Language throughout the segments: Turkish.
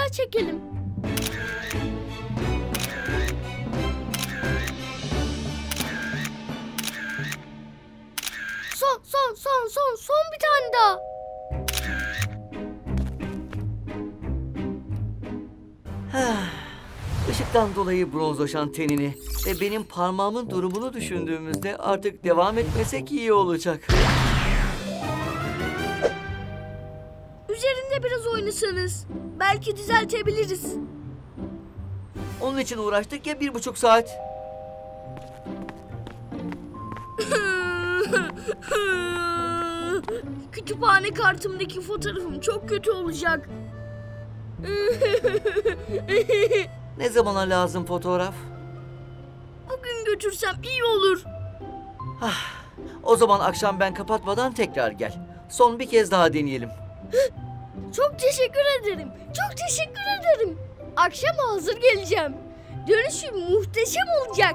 daha çekelim. Son bir tane daha. Işıktan dolayı bronzlaşan tenini ve benim parmağımın durumunu düşündüğümüzde artık devam etmesek iyi olacak. Üzerinde biraz oynasanız belki düzeltebiliriz. Onun için uğraştık ya 1,5 saat. Kütüphane kartımdaki fotoğrafım çok kötü olacak. Ne zamana lazım fotoğraf? Bugün götürsem iyi olur. O zaman akşam ben kapatmadan tekrar gel. Son bir kez daha deneyelim. Çok teşekkür ederim. Çok teşekkür ederim. Akşam hazır geleceğim. Dönüşüm muhteşem olacak.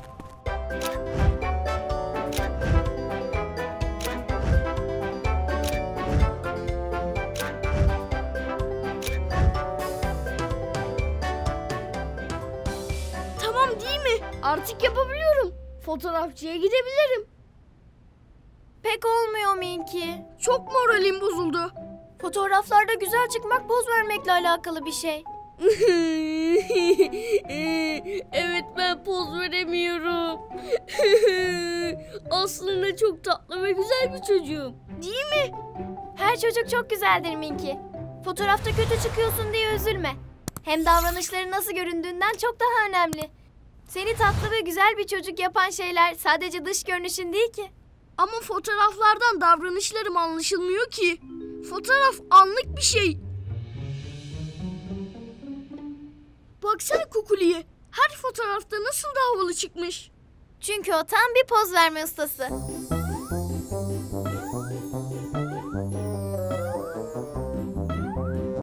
Tamam değil mi? Artık yapabiliyorum. Fotoğrafçıya gidebilirim. Pek olmuyor Minky. Çok moralim bozuldu. Fotoğraflarda güzel çıkmak poz vermekle alakalı bir şey. Evet, ben poz veremiyorum. Aslında çok tatlı ve güzel bir çocuğum. Değil mi? Her çocuk çok güzeldir Minky. Fotoğrafta kötü çıkıyorsun diye üzülme. Hem davranışları nasıl göründüğünden çok daha önemli. Seni tatlı ve güzel bir çocuk yapan şeyler sadece dış görünüşün değil ki. Ama fotoğraflardan davranışlarım anlaşılmıyor ki. Fotoğraf anlık bir şey. Baksana Kukuli'ye. Her fotoğrafta nasıl da havalı çıkmış. Çünkü o tam bir poz verme ustası.